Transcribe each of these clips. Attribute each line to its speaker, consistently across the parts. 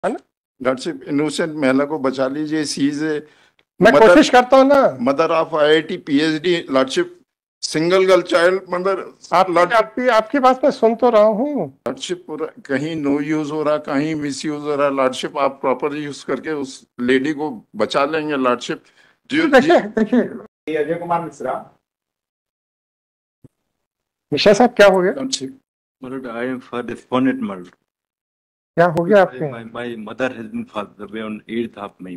Speaker 1: है ना।
Speaker 2: Lordship innocent महिला को बचा लीजिए, सी इज
Speaker 1: मैं कोशिश करता हूँ ना।
Speaker 2: Mother of IIT PhD lordship, single girl child mother.
Speaker 1: आपकी बात मैं सुन तो रहा हूँ।
Speaker 2: लॉर्डशिप पूरा कहीं नो यूज हो रहा, कहीं मिस यूज हो रहा। लॉर्डशिप आप प्रॉपर यूज करके उस लेडी को बचा लेंगे लॉर्डशिप।
Speaker 1: देखिए देखिए
Speaker 3: अजय कुमार मिश्रा।
Speaker 1: मिश्रा साहब क्या हो गया?
Speaker 2: Lordship
Speaker 4: I am for respondent murder.
Speaker 1: क्या हो गया आपके?
Speaker 4: My mother has been passed away on 8th of May.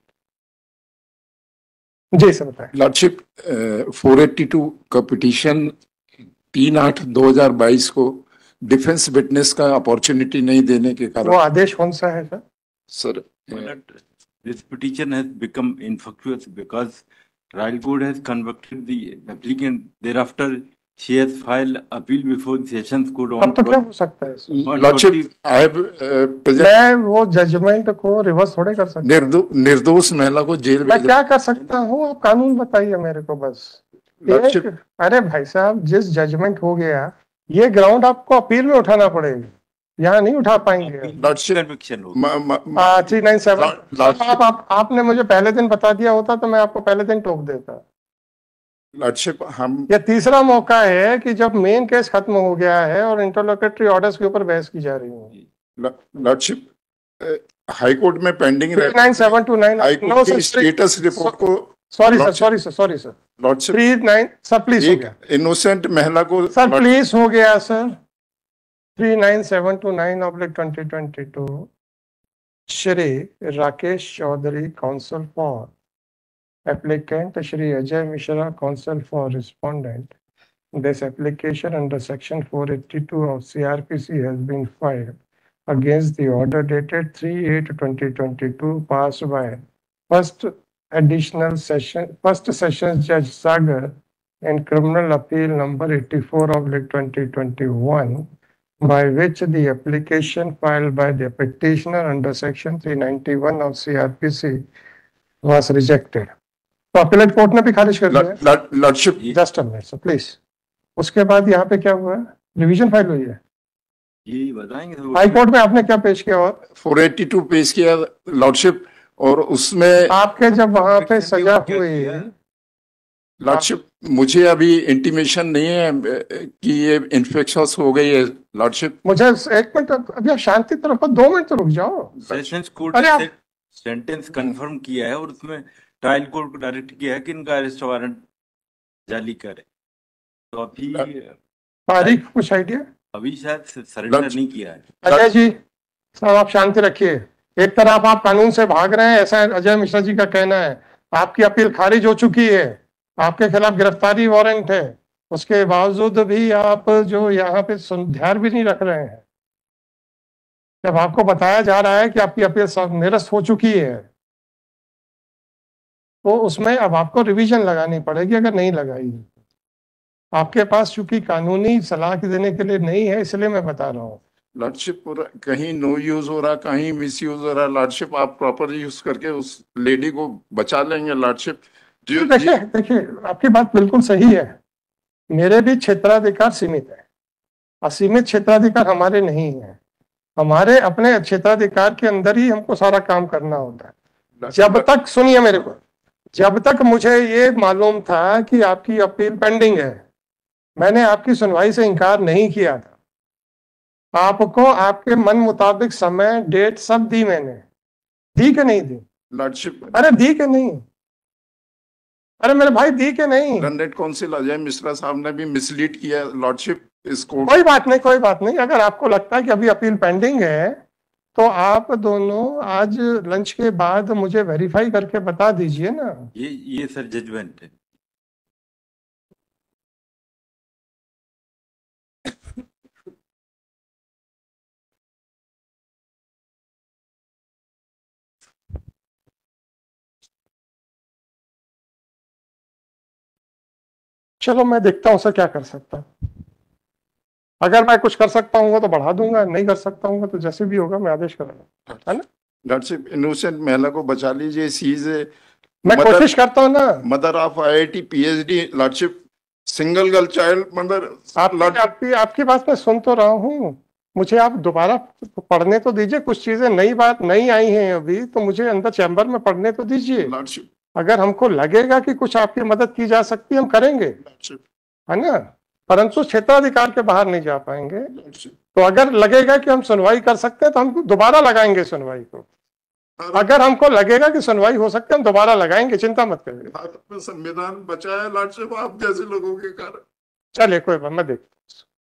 Speaker 1: जी सर बताएं।
Speaker 2: लॉर्डशिप 482 का पिटीशन 3/8/2022 को डिफेंस विटनेस का अपॉर्चुनिटी नहीं देने के कारण।
Speaker 1: वो आदेश कौन सा है sir?
Speaker 2: Sir
Speaker 4: This petition has become infructuous because trial court has convicted the applicant. Thereafter, she has filed appeal before the Sessions Court on.
Speaker 1: अब तो क्या हो सकता है?
Speaker 2: लॉर्डशिप आई हैव
Speaker 1: मैं वो जजमेंट को रिवर्स थोड़े कर सकता।
Speaker 2: निर्दोष महिला को जेल
Speaker 1: मैं क्या कर सकता हूँ? आप कानून बताइए मेरे को बस। अरे भाई साहब, जिस जजमेंट हो गया ये ग्राउंड आपको अपील में उठाना पड़ेगा, यहाँ नहीं उठा पाएंगे। 397 आपने मुझे पहले दिन बता दिया होता तो मैं आपको पहले दिन टोक देता।
Speaker 2: लॉर्डशिप हम
Speaker 1: ये तीसरा मौका है कि जब मेन केस खत्म हो गया है और इंटरलोकेटरी ऑर्डर्स के ऊपर बहस की जा रही है।
Speaker 2: लॉर्डशिप हाई कोर्ट में पेंडिंग
Speaker 1: 39729
Speaker 2: स्टेटस रिपोर्ट को।
Speaker 1: Sorry sir
Speaker 2: lordship
Speaker 1: 39 sir please हो गया।
Speaker 2: इनोसेंट महिला को
Speaker 1: सर प्लीज हो गया sir. 39729/2022 Shri Rakesh Chaudhary counsel for applicant Shri Ajay Mishra, counsel for respondent. This application under section 482 of CRPC has been filed against the order dated 3/8/2022 passed by first sessions Judge Sagar in criminal appeal number 84/2021, by which the application filed by the petitioner under section 391 of CRPC was rejected. तो appellate court ने भी खारिज कर दिया।
Speaker 2: Lordship
Speaker 1: just a minute sir please. उसके बाद यहाँ पे क्या हुआ है? रिवीजन फाइल हुई है,
Speaker 4: ये बताएंगे।
Speaker 1: हाई कोर्ट में आपने क्या पेश किया? और
Speaker 2: 482 पेश किया लॉर्डशिप, और उसमें
Speaker 1: आपके जब वहां पे सजा हुई।
Speaker 2: लॉर्डशिप मुझे अभी इंटीमेशन नहीं है कि ये इन्फेक्शस हो गई है लॉर्डशिप।
Speaker 1: मुझे एक मिनट, अभी आप शांति तरफ 2 मिनट तो रुक जाओ।
Speaker 4: सेशंस कोर्ट ने सेंटेंस कंफर्म किया है और उसमें ट्रायल कोर्ट को डायरेक्ट किया है कि इनका अरेस्ट वारंट जारी करे। तो अभी
Speaker 1: तारीख कुछ आइडिया?
Speaker 4: अभी शायद सरेंडर नहीं किया है।
Speaker 1: अजय जी साहब आप शांति रखिए। एक तरफ आप कानून से भाग रहे हैं, ऐसा अजय मिश्रा जी का कहना है। आपकी अपील खारिज हो चुकी है, आपके खिलाफ गिरफ्तारी वारंट है, उसके बावजूद भी आप जो यहाँ पे ध्यान भी नहीं रख रहे हैं। जब आपको बताया जा रहा है कि आपकी अपील निरस्त हो चुकी है तो उसमें अब आपको रिवीजन लगानी पड़ेगी। अगर नहीं लगाई आपके पास चूंकि कानूनी सलाह देने के लिए नहीं है, इसलिए मैं बता रहा हूँ।
Speaker 2: लॉर्डशिप पूरा कहीं नो यूज हो रहा, कहीं मिस यूज हो रहा। लॉर्डशिप आप प्रॉपर यूज करके उस लेडी को बचा लेंगे लॉर्डशिप।
Speaker 1: देखिए आपकी बात बिल्कुल सही है। मेरे भी क्षेत्राधिकार सीमित है, असीमित क्षेत्राधिकार हमारे नहीं है। हमारे अपने क्षेत्राधिकार के अंदर ही हमको सारा काम करना होता है। जब तक, सुनिए मेरे को, जब तक मुझे ये मालूम था कि आपकी अपील पेंडिंग है, मैंने आपकी सुनवाई से इनकार नहीं किया था। आपको आपके मन मुताबिक समय, डेट सब दी मैंने। दी के नहीं दी?
Speaker 2: लॉर्डशिप
Speaker 1: अरे दी के नहीं? अरे मेरे भाई दी के नहीं?
Speaker 2: जनरेट काउंसिल अजय मिश्रा साहब ने भी मिसलीड किया लॉर्डशिप इसको।
Speaker 1: कोई बात नहीं। अगर आपको लगता है कि अभी अपील पेंडिंग है तो आप दोनों आज लंच के बाद मुझे वेरीफाई करके बता दीजिए ना।
Speaker 4: ये सर जजमेंट है।
Speaker 1: चलो मैं देखता हूँ सर क्या कर सकता हूँ। अगर मैं कुछ कर सकता हूँ तो बढ़ा दूंगा, नहीं कर सकता हूँ तो जैसे भी होगा मैं आदेश करूंगा, है ना।
Speaker 2: लॉर्डशिप इनोसेंट महिला को बचा लीजिए, सी इज
Speaker 1: मैं कोशिश करता हूँ ना।
Speaker 2: Mother of IIT PhD lordship, single girl child mother.
Speaker 1: आपकी बात मैं सुन तो रहा हूँ। मुझे आप दोबारा पढ़ने तो दीजिए, कुछ चीजें नई बात नई आई हैं अभी, तो मुझे अंदर चैम्बर में पढ़ने तो दीजिए।
Speaker 2: लॉर्डशिप,
Speaker 1: अगर हमको लगेगा कि कुछ आपकी मदद की जा सकती है, हम करेंगे,
Speaker 2: लॉर्डशिप,
Speaker 1: है ना, परंतु क्षेत्राधिकार के बाहर नहीं जा पाएंगे।
Speaker 2: लॉर्डशिप।
Speaker 1: तो अगर लगेगा कि हम सुनवाई कर सकते हैं तो हम दोबारा लगाएंगे सुनवाई को। अगर हमको लगेगा कि सुनवाई हो सकती है हम दोबारा लगाएंगे, चिंता मत करिए।
Speaker 2: भारत में संविधान बचा है लॉर्डशिप आप जैसे लोगों के कारण।
Speaker 1: चलिए कोई बात, मैं देखता हूँ।